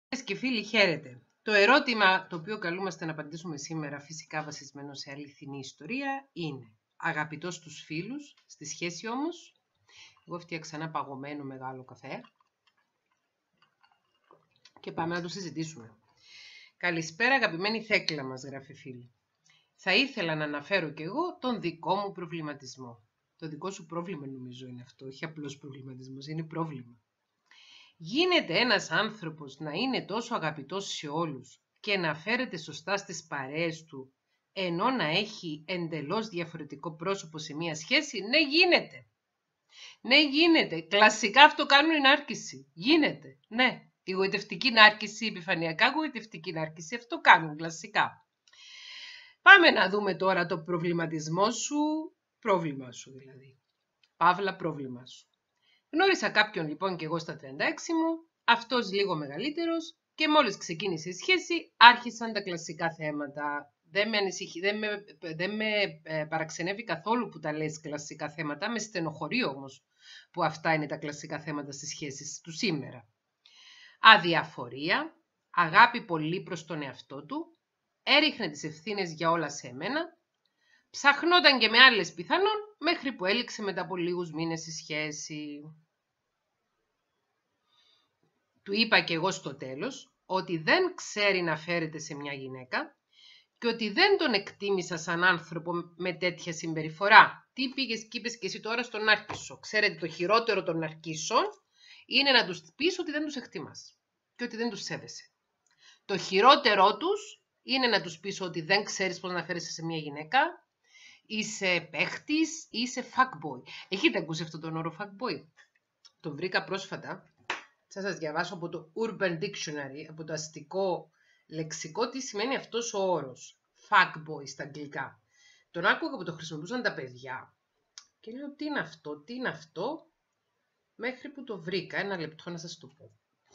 Και φίλοι, χαίρετε. Το ερώτημα το οποίο καλούμαστε να απαντήσουμε σήμερα, φυσικά βασισμένο σε αληθινή ιστορία, είναι αγαπητός στους φίλους, στη σχέση όμως. Εγώ φτιάξα ένα παγωμένο μεγάλο καφέ και πάμε να το συζητήσουμε. Καλησπέρα αγαπημένη Θέκλα μας, γράφει φίλη. Θα ήθελα να αναφέρω κι εγώ τον δικό μου προβληματισμό. Το δικό σου πρόβλημα νομίζω είναι αυτό, όχι απλώς προβληματισμός, είναι πρόβλημα. Γίνεται ένας άνθρωπος να είναι τόσο αγαπητός σε όλους και να φέρεται σωστά στις παρέες του, ενώ να έχει εντελώς διαφορετικό πρόσωπο σε μία σχέση? Ναι, γίνεται. Ναι, γίνεται. Κλασικά αυτό κάνουν η νάρκηση. Γίνεται. Ναι. Η γοητευτική νάρκηση, η επιφανειακά γοητευτική νάρκηση, αυτό κάνουν κλασικά. Πάμε να δούμε τώρα το προβληματισμό σου, πρόβλημα σου δηλαδή. Παύλα, πρόβλημα σου. Γνώρισα κάποιον λοιπόν και εγώ στα 36 μου, αυτός λίγο μεγαλύτερος, και μόλις ξεκίνησε η σχέση άρχισαν τα κλασικά θέματα. Δεν με παραξενεύει καθόλου που τα λες κλασικά θέματα, με στενοχωρεί όμως που αυτά είναι τα κλασικά θέματα στις σχέσεις του σήμερα. Αδιαφορία, αγάπη πολύ προς τον εαυτό του, έριχνε τις ευθύνες για όλα σε μένα, ψαχνόταν και με άλλες πιθανόν, μέχρι που έληξε μετά από λίγους μήνες η σχέση. Του είπα και εγώ στο τέλος ότι δεν ξέρει να φέρεται σε μια γυναίκα και ότι δεν τον εκτίμησα σαν άνθρωπο με τέτοια συμπεριφορά. Τι πήγες και είπες και εσύ τώρα στον ναρκισσό? Ξέρετε, το χειρότερο των ναρκισσών είναι να τους πεις ότι δεν τους εκτιμάς και ότι δεν τους σέβεσαι. Το χειρότερό τους είναι να τους πεις ότι δεν ξέρεις πώς να φέρεσαι σε μια γυναίκα, είσαι παίχτης, είσαι fuckboy. Έχετε ακούσει αυτόν τον όρο fuckboy? Τον βρήκα πρόσφατα. Θα σας διαβάσω από το Urban Dictionary, από το αστικό λεξικό, τι σημαίνει αυτός ο όρος. Fuckboy στα αγγλικά. Τον άκουγα που το χρησιμοποιούσαν τα παιδιά. Και λέω, τι είναι αυτό, μέχρι που το βρήκα. Ένα λεπτό να σας το πω.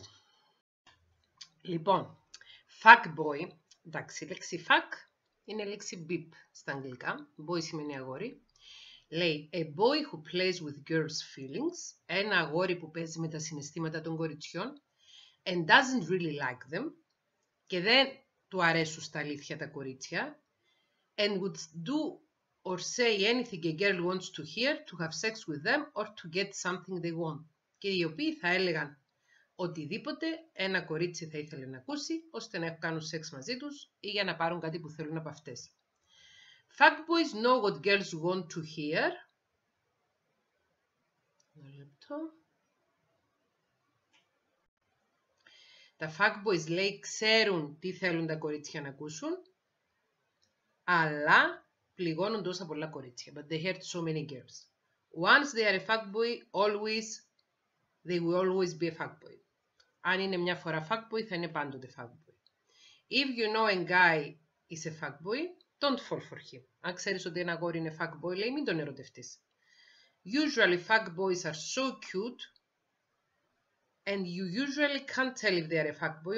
Λοιπόν, fuckboy, εντάξει, η λέξη fuck είναι λέξη beep στα αγγλικά. Boy σημαίνει αγόρι. Λέει, a boy who plays with girls' feelings, ένα αγόρι που παίζει με τα συναισθήματα των κοριτσιών, and doesn't really like them, και δεν του αρέσουν στα αλήθεια τα κορίτσια, and would do or say anything a girl wants to hear to have sex with them or to get something they want, και οι οποίοι θα έλεγαν οτιδήποτε ένα κορίτσι θα ήθελε να ακούσει, ώστε να κάνουν σεξ μαζί τους ή για να πάρουν κάτι που θέλουν από αυτές. Fuckboys know what girls want to hear. Τα fuckboys, λέει, ξέρουν τι θέλουν τα κορίτσια να ακούσουν, αλλά πληγώνουν τόσα πολλά κορίτσια. But they hurt so many girls. Once they are a fuckboy, they will always be a fuckboy. Αν είναι μια φορά fuckboy, θα είναι πάντοτε fuckboy. If you know a guy is a fuckboy, don't fall for him. Αν ξέρεις ότι ένα αγόρι είναι fuckboy, λέει, μην τον ερωτευτείς. Usually fuckboys are so cute, and you usually can't tell if they are a fuckboy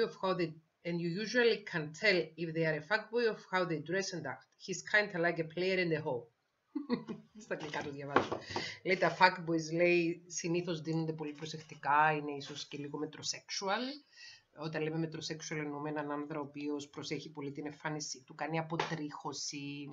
of how they dress and act. He's kind of like a player in the hole. Στα αγγλικά το διαβάζω. Λέει, τα fuckboys, λέει, συνήθως δίνονται πολύ προσεκτικά, είναι ίσως και λίγο metrosexual. Όταν λέμε metrosexual εννοούμε έναν άνδρα ο οποίος προσέχει πολύ την εμφάνισή του, κάνει αποτρίχωση,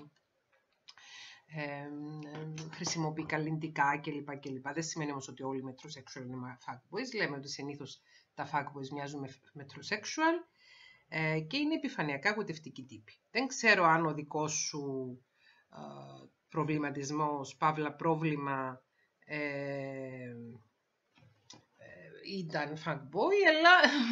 χρησιμοποιεί καλλυντικά κλπ. Δεν σημαίνει όμως ότι όλοι οι metrosexual είναι fuckboys. Λέμε ότι συνήθως τα fuckboys μοιάζουν με metrosexual και είναι επιφανειακά γοητευτικοί τύποι. Δεν ξέρω αν ο δικός σου προβληματισμός, παύλα πρόβλημα, ήταν fuckboy, αλλά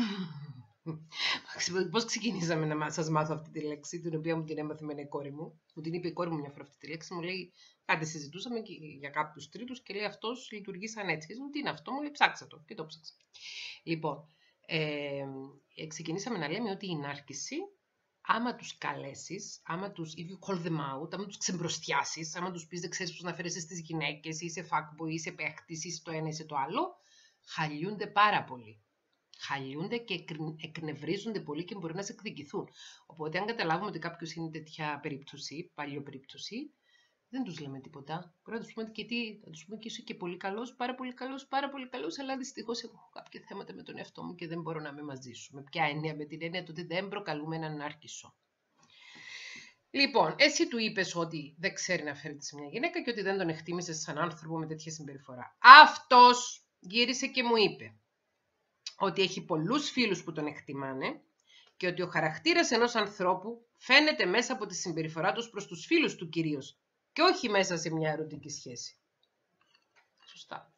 πώς ξεκινήσαμε να σας μάθω αυτή τη λέξη, την οποία μου την έμαθε με η κόρη μου. Μου την είπε η κόρη μου μια φορά αυτή τη λέξη, μου λέει, κάτι συζητούσαμε και για κάποιους τρίτους και λέει, αυτός λειτουργεί σαν έτσι. Και μου, τι είναι αυτό, μου λέει, ψάξα το, και το ψάξα. Λοιπόν, ξεκινήσαμε να λέμε ότι η νάρκηση, άμα τους καλέσεις, if you call them out, άμα τους ξεμπροστιάσεις, άμα τους πεις δεν ξέρεις πώς να φέρεσαι στις γυναίκες, είσαι fuckboy, είσαι παίχτης, είσαι το ένα, είσαι το άλλο, χαλιούνται πάρα πολύ. Χαλιούνται και εκνευρίζονται πολύ και μπορεί να σε εκδικηθούν. Οπότε, αν καταλάβουμε ότι κάποιος είναι τέτοια περίπτωση, παλιό περίπτωση, Δεν τους λέμε τίποτα. Μπορεί να τους πούμε και τι, θα τους πούμε και είσαι και πολύ καλός, πάρα πολύ καλός, πάρα πολύ καλός, αλλά δυστυχώς έχω κάποια θέματα με τον εαυτό μου και δεν μπορώ να είμαι μαζί σου. Με ποια έννοια? Με την έννοια του ότι δεν προκαλούμε έναν Νάρκισσο. Λοιπόν, εσύ του είπες ότι δεν ξέρει να φέρεται σε μια γυναίκα και ότι δεν τον εκτίμησες σαν άνθρωπο με τέτοια συμπεριφορά. Αυτός γύρισε και μου είπε ότι έχει πολλούς φίλους που τον εκτιμάνε και ότι ο χαρακτήρας ενός ανθρώπου φαίνεται μέσα από τη συμπεριφορά τους προς τους φίλους του κυρίως και όχι μέσα σε μια ερωτική σχέση. Σωστά.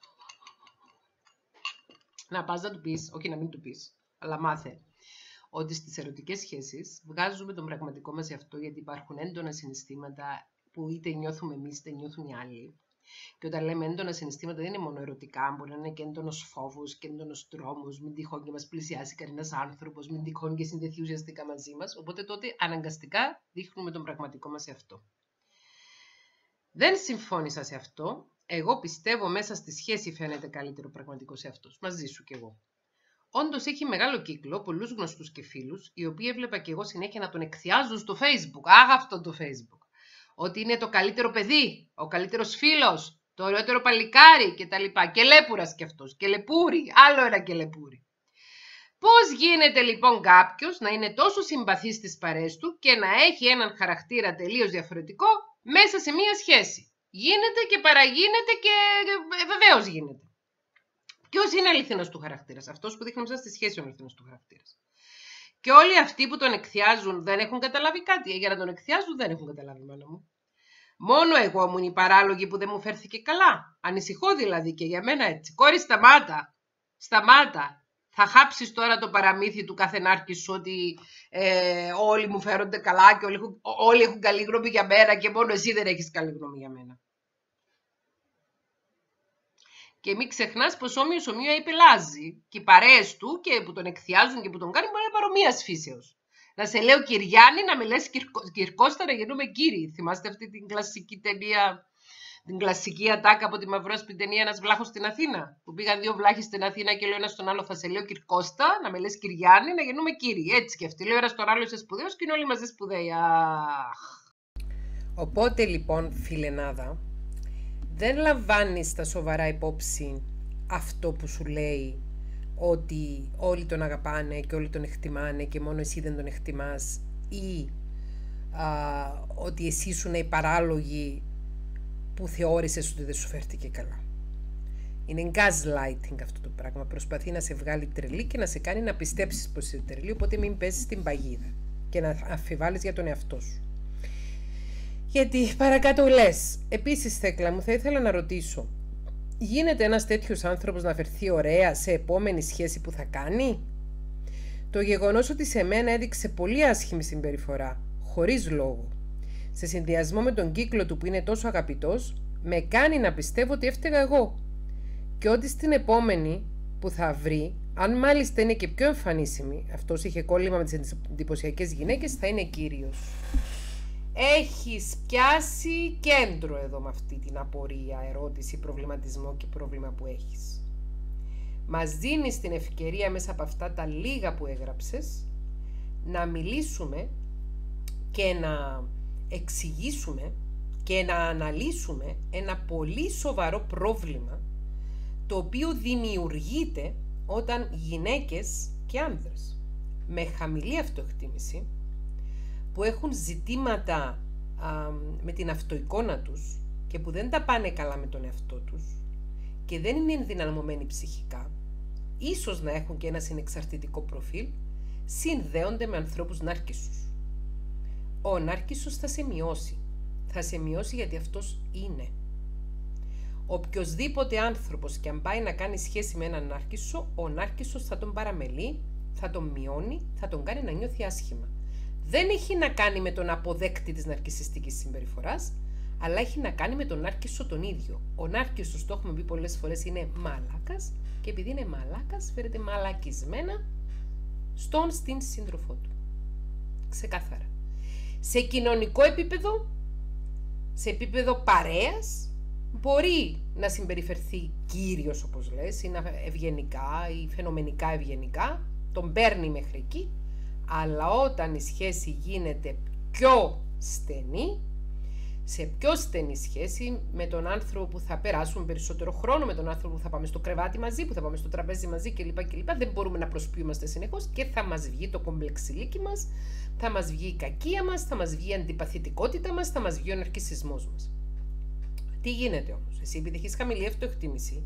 Να πας να του πεις, όχι να μην του πεις, αλλά μάθε ότι στις ερωτικές σχέσεις βγάζουμε τον πραγματικό μας εαυτό, γιατί υπάρχουν έντονα συναισθήματα που είτε νιώθουμε εμείς είτε νιώθουν οι άλλοι. Και όταν λέμε έντονα συναισθήματα δεν είναι μόνο ερωτικά, μπορεί να είναι και έντονος φόβος και έντονος τρόμος, μην τυχόν και μας πλησιάσει κανένας άνθρωπος, μην τυχόν και συνδεθεί ουσιαστικά μαζί μας. Οπότε τότε αναγκαστικά δείχνουμε τον πραγματικό μας εαυτό. Δεν συμφώνησα σε αυτό. Εγώ πιστεύω μέσα στη σχέση φαίνεται καλύτερο πραγματικός εαυτός. Μαζί σου κι εγώ. Όντως έχει μεγάλο κύκλο, πολλούς γνωστούς και φίλους, οι οποίοι έβλεπα και εγώ συνέχεια να τον εκθιάζουν στο Facebook. Άχ, αυτό το Facebook. Ότι είναι το καλύτερο παιδί, ο καλύτερος φίλος, το ωραιότερο παλικάρι κτλ. Και λέπούρας κι αυτός. Και λεπούρι, άλλο ένα και λεπούρι. Πώς γίνεται λοιπόν κάποιος να είναι τόσο συμπαθής στις παρέες του και να έχει έναν χαρακτήρα τελείως διαφορετικό μέσα σε μία σχέση? Γίνεται και παραγίνεται και βεβαίως γίνεται. Ποιος είναι αληθινός του χαρακτήρας? Αυτός που δείχνει μέσα στη σχέση είναι ο αληθινός του χαρακτήρας. Και όλοι αυτοί που τον εκθιάζουν δεν έχουν καταλάβει κάτι. Για να τον εκθιάζουν δεν έχουν καταλάβει, μάνα μου. Μόνο εγώ ήμουν η παράλογη που δεν μου φέρθηκε καλά. Ανησυχώ δηλαδή και για μένα έτσι. Κόρη, σταμάτα. Σταμάτα. Θα χάψεις τώρα το παραμύθι του κάθε Νάρκισσου ότι όλοι μου φέρονται καλά και όλοι έχουν καλή γνώμη για μένα και μόνο εσύ δεν έχεις καλή γνώμη για μένα. Και μην ξεχνάς πως όμοιος ομοίω υπελάζει και οι παρέες του και που τον εκθιάζουν και που τον κάνουν μπορεί να είναι παρομοίας φύσεως. Να σε λέω Κυριάννη, να με λες Κυρκώστα, να γεννούμε κύριοι. Θυμάστε αυτή την κλασική ταινία, την κλασική ατάκα από τη Μαυρόσπη ταινία «Ένας βλάχος στην Αθήνα»? Που πήγαν δύο βλάχοι στην Αθήνα και λέει ένας στον άλλο: θα σε λέω Κυρκώστα, να με λες Κυριάννη, να γεννούμε κύριοι. Έτσι και αυτή. Λέει ένας στον άλλο: είσαι σπουδαίος και είναι όλοι μαζί σπουδαίοι. Αχ. Οπότε λοιπόν, φιλενάδα, δεν λαμβάνεις στα σοβαρά υπόψη αυτό που σου λέει ότι όλοι τον αγαπάνε και όλοι τον εκτιμάνε και μόνο εσύ δεν τον εκτιμάς, ή ότι εσύ ήσουν η παράλογη που θεώρησες ότι δεν σου φέρθηκε καλά. Είναι gaslighting αυτό το πράγμα. Προσπαθεί να σε βγάλει τρελή και να σε κάνει να πιστέψεις πως είσαι τρελή, οπότε μην πέσεις στην παγίδα και να αμφιβάλλεις για τον εαυτό σου. Γιατί παρακάτω λες. Επίσης, Θέκλα μου, θα ήθελα να ρωτήσω, γίνεται ένας τέτοιος άνθρωπος να φερθεί ωραία σε επόμενη σχέση που θα κάνει? Το γεγονός ότι σε μένα έδειξε πολύ άσχημη συμπεριφορά, χωρίς λόγο, σε συνδυασμό με τον κύκλο του που είναι τόσο αγαπητός, με κάνει να πιστεύω ότι έφταιγα εγώ και ότι στην επόμενη που θα βρει, αν μάλιστα είναι και πιο εμφανίσιμη, αυτός είχε κόλλημα με τις εντυπωσιακές γυναίκες, θα είναι κύριος. Έχεις πιάσει κέντρο εδώ με αυτή την απορία, ερώτηση, προβληματισμό και πρόβλημα που έχεις. Μας δίνεις την ευκαιρία μέσα από αυτά τα λίγα που έγραψες να μιλήσουμε και να εξηγήσουμε και να αναλύσουμε ένα πολύ σοβαρό πρόβλημα το οποίο δημιουργείται όταν γυναίκες και άνδρες με χαμηλή αυτοεκτίμηση που έχουν ζητήματα με την αυτοεικόνα τους και που δεν τα πάνε καλά με τον εαυτό τους και δεν είναι ενδυναμωμένοι ψυχικά, ίσως να έχουν και ένα συνεξαρτητικό προφίλ, συνδέονται με ανθρώπους νάρκισσους. Ο νάρκισσος θα σε μειώσει. Θα σε μειώσει γιατί αυτός είναι. Οποιοσδήποτε άνθρωπος και αν πάει να κάνει σχέση με έναν νάρκισσο, ο νάρκισσος θα τον παραμελεί, θα τον μειώνει, θα τον κάνει να νιώθει άσχημα. Δεν έχει να κάνει με τον αποδέκτη της ναρκισσιστικής συμπεριφοράς, αλλά έχει να κάνει με τον νάρκισσο τον ίδιο. Ο νάρκισσος, το έχουμε πει πολλές φορές, είναι μαλάκας και επειδή είναι μαλάκας φέρεται μαλακισμένα στην σύντροφό του. Ξεκάθαρα. Σε κοινωνικό επίπεδο, σε επίπεδο παρέας, μπορεί να συμπεριφερθεί κύριος, όπως λες, είναι ευγενικά ή φαινομενικά ευγενικά, τον παίρνει μέχρι εκεί, αλλά όταν η σχέση γίνεται πιο στενή, σε πιο στενή σχέση με τον άνθρωπο που θα περάσουμε περισσότερο χρόνο, με τον άνθρωπο που θα πάμε στο κρεβάτι μαζί, που θα πάμε στο τραπέζι μαζί κλπ. Δεν μπορούμε να προσποιούμαστε συνεχώς και θα μας βγει το κομπλεξιλίκι μας, θα μας βγει η κακία μας, θα μας βγει η αντιπαθητικότητα μας, θα μας βγει ο ναρκισσισμός μας. Τι γίνεται όμως? Εσύ, επειδή έχεις χαμηλή αυτοεκτίμηση,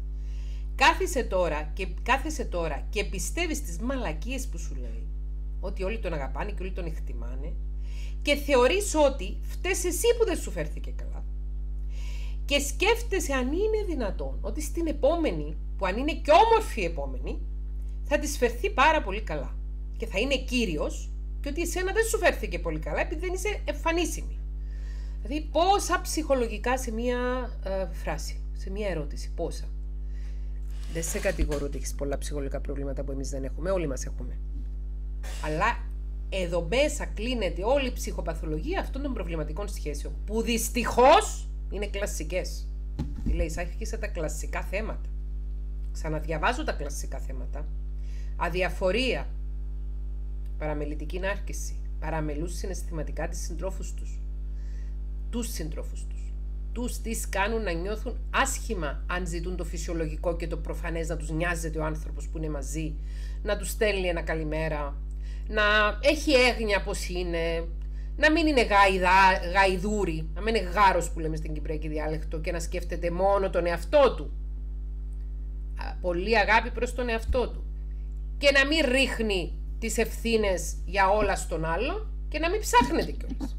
κάθεσαι τώρα και πιστεύεις τις μαλακίες που σου λέει, ότι όλοι τον αγαπάνε και όλοι τον εκτιμάνε, και θεωρείς ότι φταίς εσύ που δεν σου φέρθηκε καλά. Και σκέφτεσαι αν είναι δυνατόν ότι στην επόμενη, που αν είναι και όμορφη η επόμενη, θα της φερθεί πάρα πολύ καλά. Και θα είναι κύριος, και ότι εσένα δεν σου φέρθηκε πολύ καλά επειδή δεν είσαι εμφανίσιμη. Δηλαδή πόσα ψυχολογικά σε μία φράση, σε μία ερώτηση, πόσα. Δεν σε κατηγορώ ότι έχεις πολλά ψυχολογικά προβλήματα που εμείς δεν έχουμε, όλοι μας έχουμε. Αλλά εδώ μέσα κλείνεται όλη η ψυχοπαθολογία αυτών των προβληματικών σχέσεων, που δυστυχώς είναι κλασικές. Τι λέει, άρχισα τα κλασικά θέματα. Ξαναδιαβάζω τα κλασικά θέματα. Αδιαφορία, παραμελητική νάρκηση, παραμελούν συναισθηματικά τις συντρόφους τους, τους συντρόφους τους. Τους τις κάνουν να νιώθουν άσχημα αν ζητούν το φυσιολογικό και το προφανές, να τους νοιάζεται ο άνθρωπος που είναι μαζί, να τους στέλνει ένα καλημέρα, να έχει έγνοια πως είναι, να μην είναι γαϊδούρη, να μην είναι γάρος που λέμε στην κυπριακή διάλεκτο και να σκέφτεται μόνο τον εαυτό του. Πολύ αγάπη προς τον εαυτό του. Και να μην ρίχνει τις ευθύνες για όλα στον άλλο και να μην ψάχνεται κιόλας.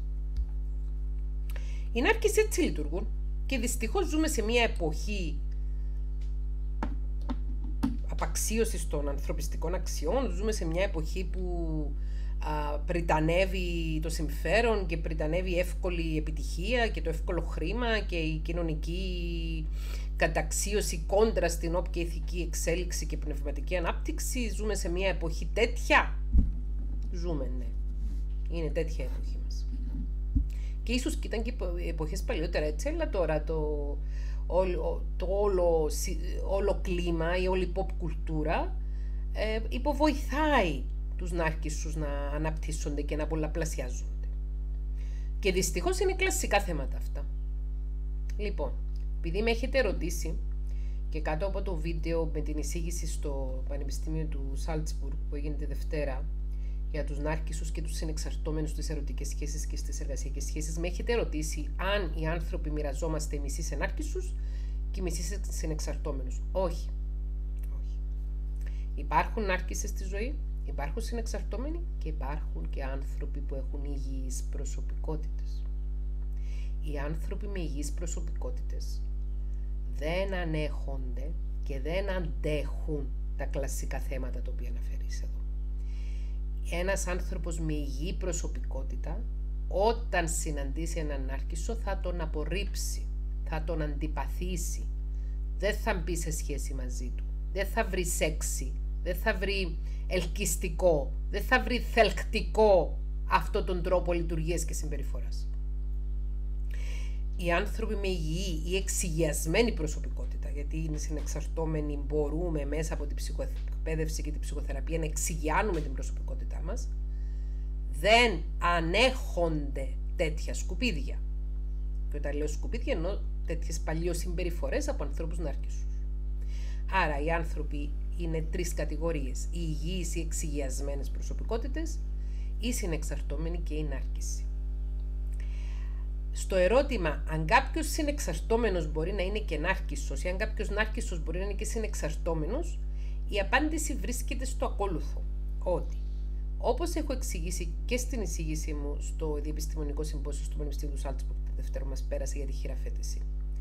Οι νάρκες έτσι λειτουργούν και δυστυχώς ζούμε σε μια εποχή απαξίωσης των ανθρωπιστικών αξιών, ζούμε σε μια εποχή που πριτανεύει το συμφέρον και πριτανεύει εύκολη επιτυχία και το εύκολο χρήμα και η κοινωνική καταξίωση κόντρα στην όποια ηθική εξέλιξη και πνευματική ανάπτυξη. Ζούμε σε μια εποχή τέτοια. Ζούμε, ναι. Είναι τέτοια η εποχή μας. Και ίσως ήταν και εποχές παλιότερα έτσι, αλλά τώρα το όλο κλίμα, η όλη pop κουλτούρα υποβοηθάει τους νάρκισσους να αναπτύσσονται και να πολλαπλασιάζονται. Και δυστυχώς είναι κλασικά θέματα αυτά. Λοιπόν, επειδή με έχετε ρωτήσει και κάτω από το βίντεο με την εισήγηση στο Πανεπιστήμιο του Σάλτσμπουργκ που έγινε τη Δευτέρα για τους νάρκισσους και τους συνεξαρτώμενους στις ερωτικές σχέσεις και στις εργασιακές σχέσεις, με έχετε ρωτήσει αν οι άνθρωποι μοιραζόμαστε μισή σε νάρκισσους και μισή σε συνεξαρτώμενους. Όχι. Όχι. Υπάρχουν νάρκισσες στη ζωή, υπάρχουν συνεξαρτώμενοι και υπάρχουν και άνθρωποι που έχουν υγιείς προσωπικότητες. Οι άνθρωποι με υγιείς προσωπικότητες δεν ανέχονται και δεν αντέχουν τα κλασικά θέματα τα οποία αναφέρεις εδώ. Ένας άνθρωπος με υγιή προσωπικότητα, όταν συναντήσει έναν νάρκισσο, θα τον απορρίψει, θα τον αντιπαθήσει, δεν θα μπει σε σχέση μαζί του, δεν θα βρει σεξι, δεν θα βρει ελκυστικό, δεν θα βρει θελκτικό αυτόν τον τρόπο λειτουργίας και συμπεριφοράς. Οι άνθρωποι με υγιή ή εξυγιασμένη προσωπικότητα, γιατί είναι συνεξαρτώμενοι, μπορούμε μέσα από την ψυχοεκπαίδευση και την ψυχοθεραπεία να εξυγιάνουμε την προσωπικότητά μας, δεν ανέχονται τέτοια σκουπίδια. Και όταν λέω σκουπίδια εννοώ τέτοιες παλιοσυμπεριφορές από ανθρώπους νάρκισσους. Άρα οι άνθρωποι είναι τρεις κατηγορίες: οι υγιείς ή εξυγιασμένες προσωπικότητες, οι συνεξαρτώμενοι και οι νάρκισσοι. Στο ερώτημα αν κάποιος συνεξαρτώμενος μπορεί να είναι και νάρκισσος ή αν κάποιος νάρκισσος μπορεί να είναι και συνεξαρτώμενος, η απάντηση βρίσκεται στο ακόλουθο, ότι όπως έχω εξηγήσει και στην εισήγησή μου στο Διεπιστημονικό Συμπόσιο στο Πανεπιστήμιο του Σάλτσμπουργκ τη Δευτέρα μας πέρασε για τη χειραφέτηση,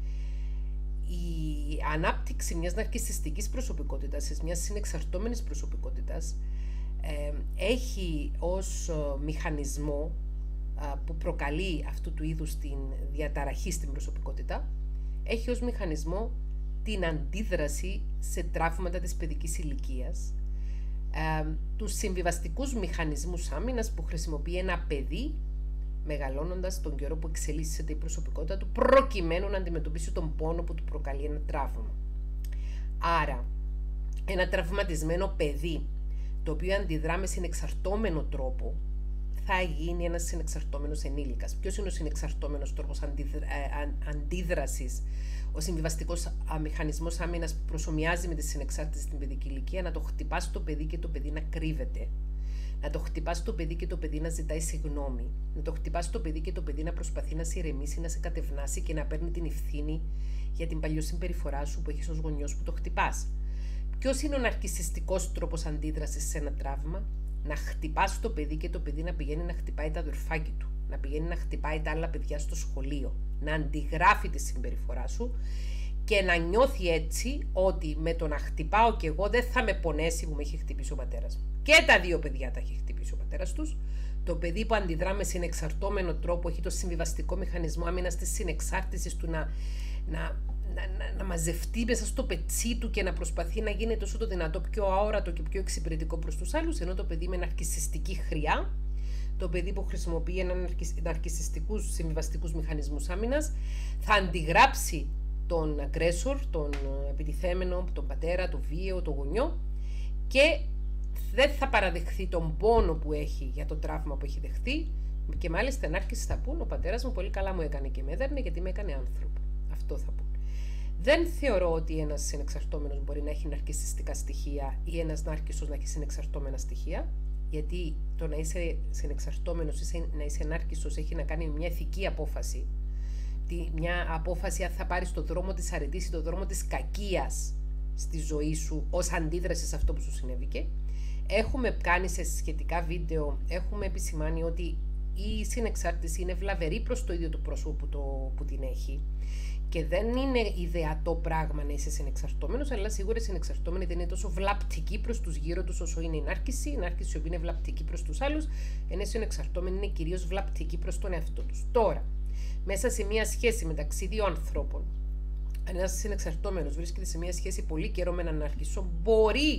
η ανάπτυξη μιας ναρκισσιστικής προσωπικότητας, μιας συνεξαρτώμενης προσωπικότητας, έχει ως μηχανισμό που προκαλεί αυτού του είδους την διαταραχή στην προσωπικότητα, έχει ως μηχανισμό την αντίδραση σε τραύματα της παιδικής ηλικίας, τους συμβιβαστικούς μηχανισμούς άμυνας που χρησιμοποιεί ένα παιδί μεγαλώνοντας τον καιρό που εξελίσσεται η προσωπικότητα του, προκειμένου να αντιμετωπίσει τον πόνο που του προκαλεί ένα τραύμα. Άρα, ένα τραυματισμένο παιδί, το οποίο αντιδρά με συνεξαρτώμενο τρόπο, θα γίνει ένας συνεξαρτώμενος ενήλικας. Ποιος είναι ο συνεξαρτώμενος τρόπος αντίδρασης, ο συμβιβαστικός μηχανισμός άμυνας που προσομοιάζει με τη συνεξάρτηση στην παιδική ηλικία? Να το χτυπάς το παιδί και το παιδί να κρύβεται. Να το χτυπάς το παιδί και το παιδί να ζητάει συγγνώμη. Να το χτυπάς το παιδί και το παιδί να προσπαθεί να σε ηρεμήσει, να σε κατευνάσει και να παίρνει την ευθύνη για την παλιοσυμπεριφορά σου που έχεις ως γονιός που το χτυπάς. Ποιος είναι ο ναρκισσιστικός τρόπος αντίδρασης σε ένα τραύμα? Να χτυπάς το παιδί και το παιδί να πηγαίνει να χτυπάει τα αδερφάκια του, να πηγαίνει να χτυπάει τα άλλα παιδιά στο σχολείο, να αντιγράφει τη συμπεριφορά σου και να νιώθει έτσι ότι με το να χτυπάω κι εγώ δεν θα με πονέσει που με έχει χτυπήσει ο πατέρας μου. Και τα δύο παιδιά τα έχει χτυπήσει ο πατέρας τους. Το παιδί που αντιδρά με συνεξαρτώμενο τρόπο έχει το συμβιβαστικό μηχανισμό άμυνας της συνεξάρτησης του να μαζευτεί μέσα στο πετσί του και να προσπαθεί να γίνει τόσο το δυνατό πιο αόρατο και πιο εξυπηρετικό προς τους άλλους, ενώ το παιδί με ναρκισσιστική χρειά, το παιδί που χρησιμοποιεί ναρκισσιστικούς συμβιβαστικούς μηχανισμούς άμυνας, θα αντιγράψει τον αγκρέσορ, τον επιτιθέμενο, τον πατέρα, τον βίαιο, τον γονιό και δεν θα παραδεχθεί τον πόνο που έχει για το τραύμα που έχει δεχθεί και μάλιστα ενάρχιση θα πούν: ο πατέρας μου πολύ καλά μου έκανε και με έδερνε γιατί με έκανε άνθρωπο. Αυτό θα πούν. Δεν θεωρώ ότι ένας συνεξαρτώμενος μπορεί να έχει ναρκισσιστικά στοιχεία ή ένας νάρκισσος να έχει συνεξαρτώμενα στοιχεία, γιατί το να είσαι συνεξαρτώμενος ή να είσαι νάρκισσος έχει να κάνει με μια ηθική απόφαση. Μια απόφαση αν θα πάρεις το δρόμο της αρετής ή το δρόμο της κακίας στη ζωή σου ως αντίδραση σε αυτό που σου συνέβηκε. Έχουμε κάνει σε σχετικά βίντεο, έχουμε επισημάνει ότι η συνεξάρτηση είναι βλαβερή προς το ίδιο το πρόσωπο που την έχει και δεν είναι ιδεατό πράγμα να είσαι συνεξαρτώμενος, αλλά σίγουρα οι συνεξαρτώμενοι δεν είναι τόσο βλαπτικοί προς τους γύρω τους όσο είναι η νάρκηση. Η νάρκηση η οποία είναι βλαπτική προς τους άλλους, ενώ οι συνεξαρτώμενοι είναι κυρίως βλαπτικοί προς τον εαυτό τους. Τώρα, μέσα σε μια σχέση μεταξύ δύο ανθρώπων, αν ένας συνεξαρτώμενος βρίσκεται σε μια σχέση πολύ καιρό με έναν νάρκισσο, μπορεί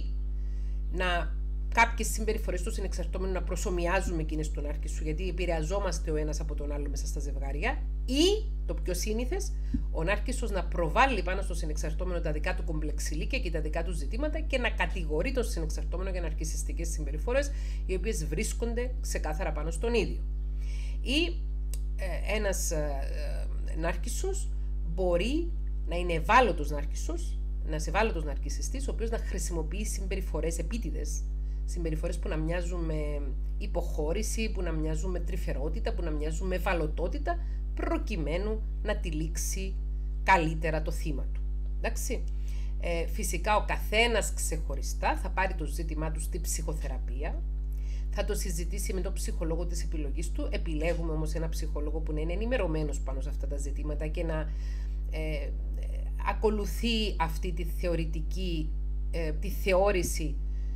να κάποιες συμπεριφορές του συνεξαρτώμενου να προσομοιάζουν με εκείνες του νάρκισσου, γιατί επηρεαζόμαστε ο ένας από τον άλλο μέσα στα ζευγάρια, ή το πιο σύνηθες, ο νάρκισσος να προβάλλει πάνω στο συνεξαρτώμενο τα δικά του κομπλεξιλίκια και τα δικά του ζητήματα και να κατηγορεί τον συνεξαρτώμενο για ναρκισσιστικές συμπεριφορές, οι οποίες βρίσκονται ξεκάθαρα πάνω στον ίδιο. Ή ένας νάρκισσος μπορεί να είναι ευάλωτος νάρκισσος, ένας ευάλωτος ναρκισσιστής, ο οποίος να χρησιμοποιεί συμπεριφορές επίτηδες, συμπεριφορές που να μοιάζουν με υποχώρηση, που να μοιάζουν με τρυφερότητα, που να μοιάζουν με ευαλωτότητα, προκειμένου να τυλίξει καλύτερα το θύμα του. Εντάξει. Φυσικά ο καθένας ξεχωριστά θα πάρει το ζήτημά του στη ψυχοθεραπεία, θα το συζητήσει με τον ψυχολόγο της επιλογής του. Επιλέγουμε όμως ένα ψυχολόγο που να είναι ενημερωμένος πάνω σε αυτά τα ζητήματα και να ακολουθεί αυτή τη θεωρητική, τη θεώρηση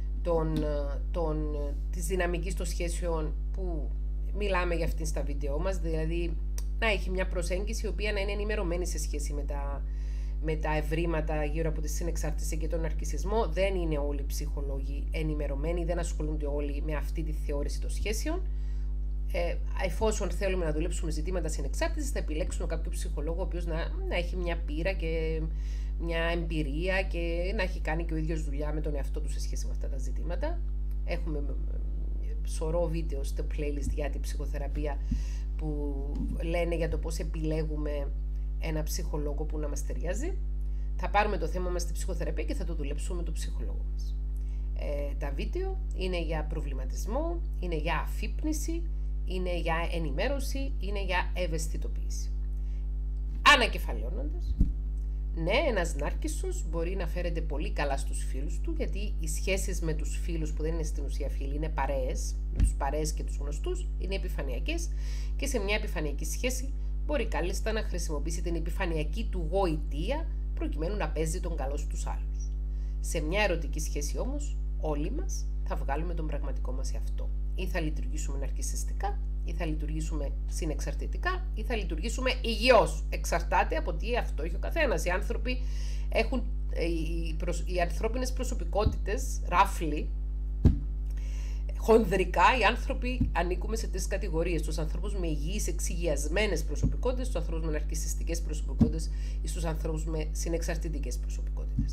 της δυναμικής των σχέσεων που μιλάμε για αυτήν στα βίντεο μας, δηλαδή να έχει μια προσέγγιση η οποία να είναι ενημερωμένη σε σχέση με τα ευρήματα γύρω από τη συνεξάρτηση και τον ναρκισσισμό. Δεν είναι όλοι οι ψυχολόγοι ενημερωμένοι, δεν ασχολούνται όλοι με αυτή τη θεώρηση των σχέσεων. Εφόσον θέλουμε να δουλέψουμε ζητήματα συνεξάρτησης, θα επιλέξουμε κάποιο ψυχολόγο ο οποίος να έχει μια πείρα και μια εμπειρία και να έχει κάνει και ο ίδιος δουλειά με τον εαυτό του σε σχέση με αυτά τα ζητήματα. Έχουμε σωρό βίντεο στο playlist για την ψυχοθεραπεία που λένε για το πώς επιλέγουμε ένα ψυχολόγο που να μας ταιριάζει. Θα πάρουμε το θέμα μας στη ψυχοθεραπεία και θα το δουλέψουμε με τον ψυχολόγο μας. Τα βίντεο είναι για προβληματισμό, είναι για αφύπνιση, είναι για ενημέρωση, είναι για ευαισθητοποίηση. Ανακεφαλαιώνοντας, ναι, ένας νάρκισσος μπορεί να φέρεται πολύ καλά στους φίλους του, γιατί οι σχέσεις με τους φίλους που δεν είναι στην ουσία φίλοι είναι παρέες, με τους παρέες και τους γνωστούς, είναι επιφανειακές και σε μια επιφανειακή σχέση μπορεί κάλλιστα να χρησιμοποιήσει την επιφανειακή του γοητεία προκειμένου να παίζει τον καλό στους άλλους. Σε μια ερωτική σχέση όμως, όλοι μας θα βγάλουμε τον πραγματικό μας εαυτό. Ή θα λειτουργήσουμε ναρκισσιστικά, ή θα λειτουργήσουμε συνεξαρτητικά, ή θα λειτουργήσουμε υγιώς. Εξαρτάται από τι αυτό έχει ο καθένας. Οι άνθρωποι έχουν, οι ανθρώπινες προσωπικότητες, ράφλοι, χονδρικά, οι άνθρωποι ανήκουμε σε τρεις κατηγορίες. Στους ανθρώπους με υγιείς, εξυγιασμένες προσωπικότητες, στους ανθρώπους με ναρκισσιστικές προσωπικότητες ή στους ανθρώπους με συνεξαρτητικές προσωπικότητες.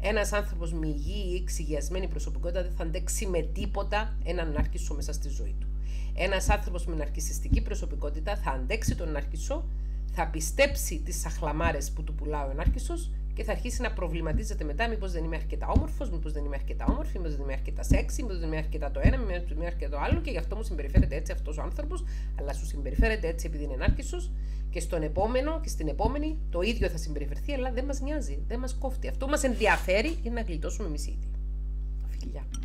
Ένας άνθρωπος με υγιή ή εξυγιασμένη προσωπικότητα δεν θα αντέξει με τίποτα έναν ναρκισσό μέσα στη ζωή του. Ένας άνθρωπος με ναρκισσιστική προσωπικότητα θα αντέξει τον ναρκισσό, θα πιστέψει τις σαχλαμάρες που του πουλάει ο ναρκισσός και θα αρχίσει να προβληματίζεται μετά μήπως δεν είμαι αρκετά όμορφος, μήπως δεν είμαι αρκετά όμορφη, μήπως δεν είμαι αρκετά σεξι, μήπως δεν είμαι αρκετά το ένα, μήπως δεν είμαι αρκετά το άλλο και γι' αυτό μου συμπεριφέρεται έτσι αυτός ο άνθρωπος, αλλά σου συμπεριφέρεται έτσι επειδή είναι ναρκισσός και στον επόμενο και στην επόμενη το ίδιο θα συμπεριφερθεί, αλλά δεν μας νοιάζει, δεν μας κόφτει. Αυτό που μας ενδιαφέρει είναι να γλιτώσουμε εμείς ήδη. Φιλιά.